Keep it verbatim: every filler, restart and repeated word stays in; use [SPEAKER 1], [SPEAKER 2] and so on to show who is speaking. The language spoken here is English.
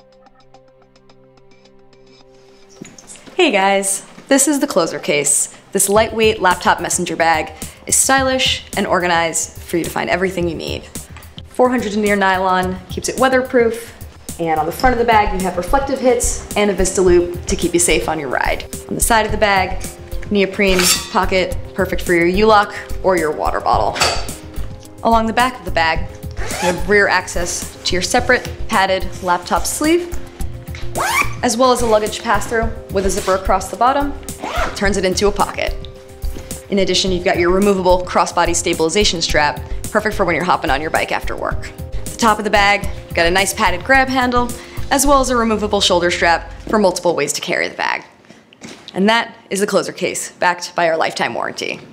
[SPEAKER 1] Hey guys, this is the Closer Case. This lightweight laptop messenger bag is stylish and organized for you to find everything you need. four hundred denier nylon keeps it weatherproof, and on the front of the bag you have reflective hits and a Vista loop to keep you safe on your ride. On the side of the bag, neoprene pocket, perfect for your U-lock or your water bottle. Along the back of the bag, you have rear access to your separate padded laptop sleeve, as well as a luggage pass-through with a zipper across the bottom that turns it into a pocket. In addition, you've got your removable crossbody stabilization strap, perfect for when you're hopping on your bike after work. At the top of the bag, you've got a nice padded grab handle, as well as a removable shoulder strap for multiple ways to carry the bag. And that is the Closer Case, backed by our lifetime warranty.